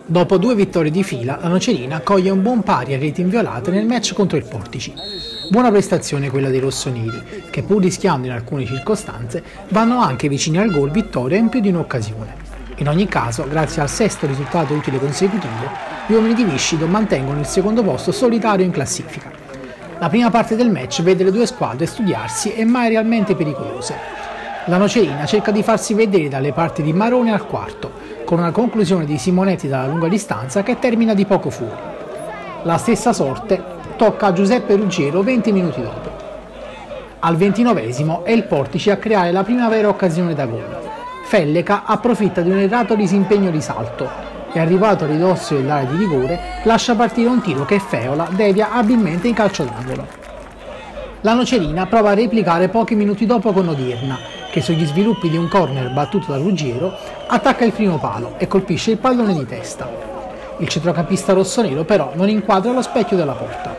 Dopo 2 vittorie di fila, la Nocerina coglie un buon pari a reti inviolate nel match contro il Portici. Buona prestazione quella dei rossoneri, che pur rischiando in alcune circostanze, vanno anche vicini al gol vittoria in più di un'occasione. In ogni caso, grazie al sesto risultato utile consecutivo, gli uomini di Viscido mantengono il secondo posto solitario in classifica. La prima parte del match vede le due squadre studiarsi e mai realmente pericolose. La Nocerina cerca di farsi vedere dalle parti di Marone al quarto, con una conclusione di Simonetti dalla lunga distanza che termina di poco fuori. La stessa sorte tocca a Giuseppe Ruggiero 20 minuti dopo. Al 29esimo è il Portici a creare la prima vera occasione da gol. Felleca approfitta di un errato disimpegno di salto e, arrivato a ridosso dell'area di rigore, lascia partire un tiro che Feola devia abilmente in calcio d'angolo. La Nocerina prova a replicare pochi minuti dopo con Odierna, che sugli sviluppi di un corner battuto da Ruggiero attacca il primo palo e colpisce il pallone di testa. Il centrocampista rossonero però non inquadra lo specchio della porta.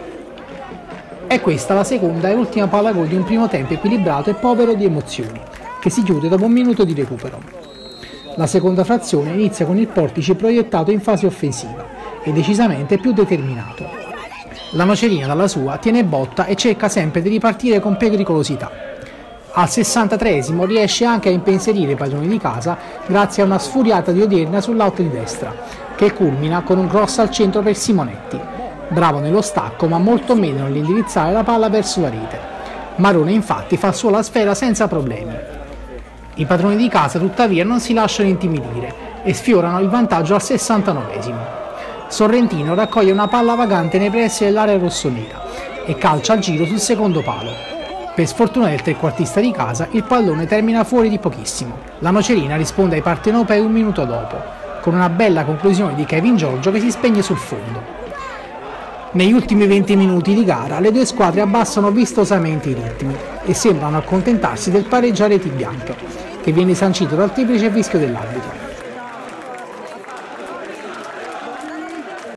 È questa la seconda e ultima palla gol di un primo tempo equilibrato e povero di emozioni, che si chiude dopo un minuto di recupero. La seconda frazione inizia con il Portici proiettato in fase offensiva e decisamente più determinato. La Nocerina dalla sua tiene botta e cerca sempre di ripartire con pericolosità. Al 63esimo riesce anche a impensierire i padroni di casa grazie a una sfuriata di Odierna sull'out di destra, che culmina con un cross al centro per Simonetti, bravo nello stacco ma molto meno nell'indirizzare la palla verso la rete. Marone infatti fa solo la sfera senza problemi. I padroni di casa tuttavia non si lasciano intimidire e sfiorano il vantaggio al 69esimo. Sorrentino raccoglie una palla vagante nei pressi dell'area rossonera e calcia al giro sul secondo palo. Per sfortuna del trequartista di casa, il pallone termina fuori di pochissimo. La Nocerina risponde ai partenopei un minuto dopo, con una bella conclusione di Kevin Giorgio che si spegne sul fondo. Negli ultimi 20 minuti di gara, le due squadre abbassano vistosamente i ritmi e sembrano accontentarsi del pareggio a reti bianche, che viene sancito dal triplice fischio dell'arbitro.